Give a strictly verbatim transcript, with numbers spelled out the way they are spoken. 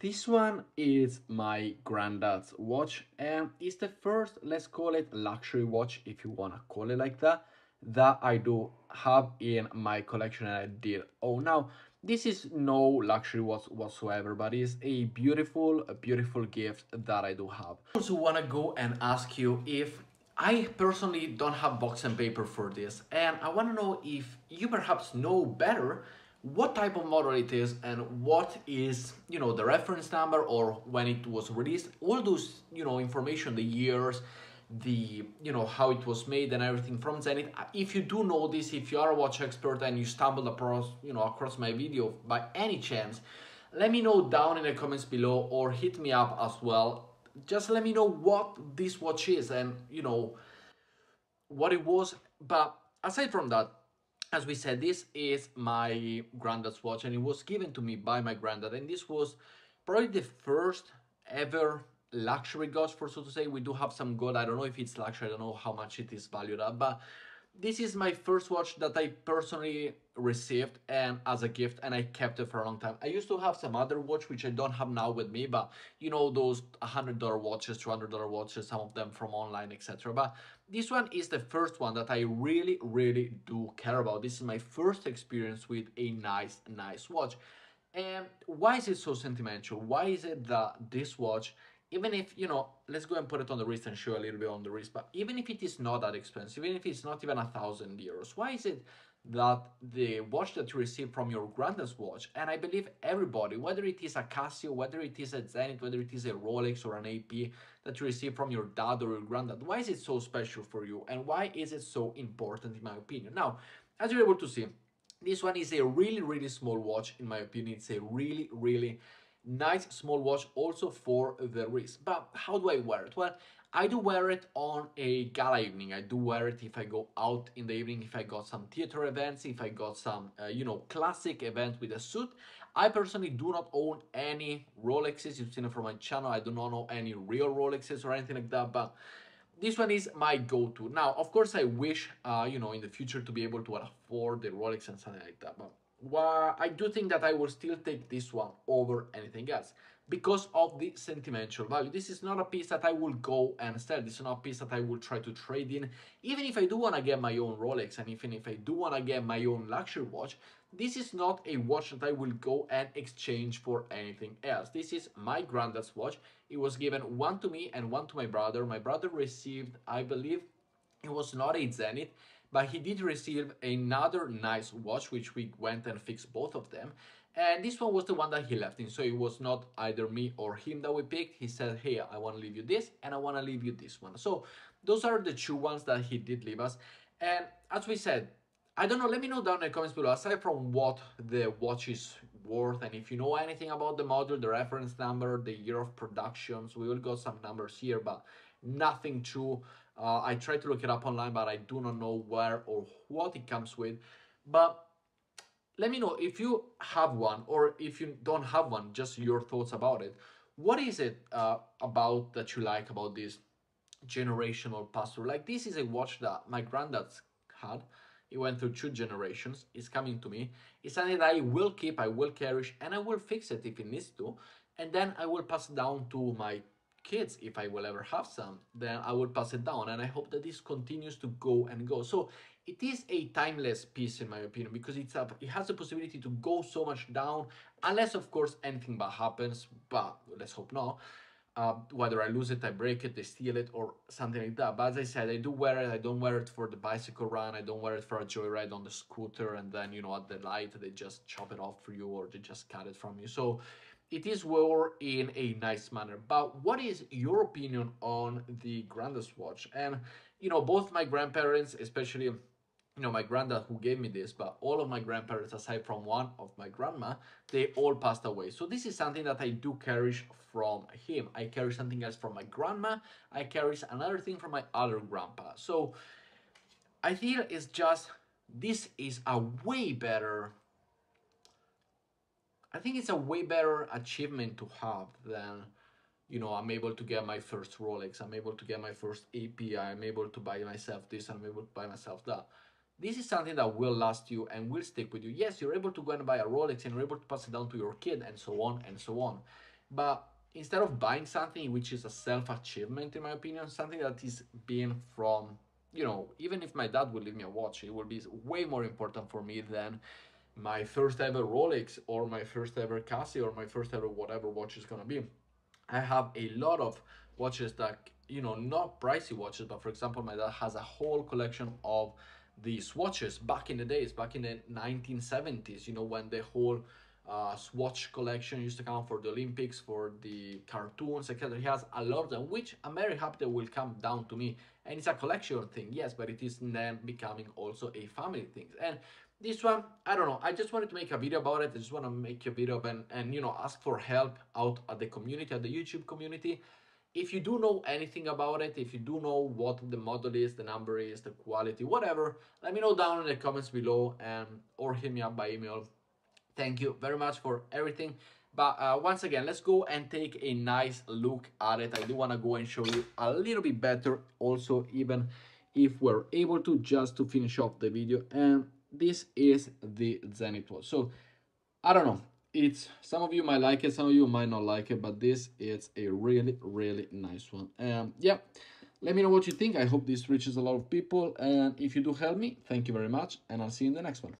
This one is my granddad's watch, and it's the first, let's call it luxury watch, if you wanna call it like that, that I do have in my collection and I did own. Now, this is no luxury watch whatsoever, but it's a beautiful, a beautiful gift that I do have. I also wanna go and ask you if I personally don't have box and paper for this, and I wanna know if you perhaps know better what type of model it is and what is, you know, the reference number or when it was released, all those, you know, information, the years, the, you know, how it was made and everything from Zenith. If you do know this, if you are a watch expert and you stumbled across, you know, across my video by any chance, let me know down in the comments below or hit me up as well. Just let me know what this watch is and, you know, what it was. But aside from that, as we said, this is my granddad's watch and it was given to me by my granddad, and this was probably the first ever luxury watch, for so to say. We do have some gold. I don't know if it's luxury, I don't know how much it is valued at, but this is my first watch that I personally received and as a gift, and I kept it for a long time. I used to have some other watch which I don't have now with me, but you know, those one hundred dollar watches, two hundred dollar watches, some of them from online, etc. But this one is the first one that I really really do care about. This is my first experience with a nice nice watch. And why is it so sentimental? Why is it that this watch, even if, you know, let's go and put it on the wrist and show a little bit on the wrist, but even if it is not that expensive, even if it's not even a thousand euros, why is it that the watch that you receive from your granddad's watch, and I believe everybody, whether it is a Casio, whether it is a Zenith, whether it is a Rolex or an A P that you receive from your dad or your granddad, why is it so special for you and why is it so important in my opinion? Now, as you're able to see, this one is a really, really small watch, in my opinion. It's a really, really nice small watch also for the wrist. But how do I wear it? Well, I do wear it on a gala evening. I do wear it if I go out in the evening, if I got some theater events, if I got some, uh, you know, classic event with a suit. I personally do not own any Rolexes. You've seen it from my channel. I do not own any real Rolexes or anything like that, but this one is my go-to. Now, of course, I wish, uh, you know, in the future to be able to afford the Rolex and something like that. But well, I do think that I will still take this one over anything else because of the sentimental value. This is not a piece that I will go and sell. This is not a piece that I will try to trade in. Even if I do want to get my own Rolex and even if I do want to get my own luxury watch, this is not a watch that I will go and exchange for anything else. This is my granddad's watch. It was given one to me and one to my brother. My brother received, I believe, it was not a Zenith, but he did receive another nice watch, which we went and fixed both of them. And this one was the one that he left in. So it was not either me or him that we picked. He said, hey, I want to leave you this and I want to leave you this one. So those are the two ones that he did leave us. And as we said, I don't know, let me know down in the comments below, aside from what the watch is worth, and if you know anything about the model, the reference number, the year of productions, we will got some numbers here, but nothing too, uh, I tried to look it up online, but I do not know where or what it comes with. But let me know if you have one, or if you don't have one, just your thoughts about it. What is it uh, about that you like about this generational pastor? Like, this is a watch that my granddad's had. It went through two generations. It's coming to me. It's something that I will keep, I will cherish, and I will fix it if it needs to. And then I will pass it down to my kids if I will ever have some. Then I will pass it down. And I hope that this continues to go and go. So it is a timeless piece in my opinion, because it's a, it has the possibility to go so much down, unless of course anything bad happens, but let's hope not. Uh, whether I lose it, I break it, they steal it, or something like that. But as I said, I do wear it. I don't wear it for the bicycle run. I don't wear it for a joyride on the scooter, and then, you know, at the light, they just chop it off for you or they just cut it from you. So it is worn in a nice manner. But what is your opinion on the Grandad's watch? And, you know, both my grandparents, especially, you know, my granddad who gave me this, but all of my grandparents, aside from one of my grandma, they all passed away. So this is something that I do cherish from him. I carry something else from my grandma. I carry another thing from my other grandpa. So I feel it's just, this is a way better, I think it's a way better achievement to have than, you know, I'm able to get my first Rolex, I'm able to get my first A P I, I'm able to buy myself this, I'm able to buy myself that. This is something that will last you and will stick with you. Yes, you're able to go and buy a Rolex and you're able to pass it down to your kid and so on and so on. But instead of buying something which is a self-achievement, in my opinion, something that is being from, you know, even if my dad would leave me a watch, it would be way more important for me than my first ever Rolex or my first ever Casio or my first ever whatever watch is gonna be. I have a lot of watches that, you know, not pricey watches, but for example, my dad has a whole collection of these watches back in the days, back in the nineteen seventies, you know, when the whole uh, Swatch collection used to come for the Olympics, for the cartoons, et cetera. He has a lot of them, which I'm very happy that will come down to me. And it's a collection thing, yes, but it is then becoming also a family thing. And this one, I don't know, I just wanted to make a video about it. I just want to make a video and, and you know, ask for help out at the community, at the YouTube community. If you do know anything about it, if you do know what the model is, the number is, the quality, whatever, let me know down in the comments below, and or hit me up by email. Thank you very much for everything. But uh, once again, let's go and take a nice look at it. I do want to go and show you a little bit better also, even if we're able to, just to finish off the video. And this is the Zenith watch. So I don't know, it's, some of you might like it, some of you might not like it, but this is a really really nice one. And yeah, let me know what you think. I hope this reaches a lot of people, and if you do help me, thank you very much, and I'll see you in the next one.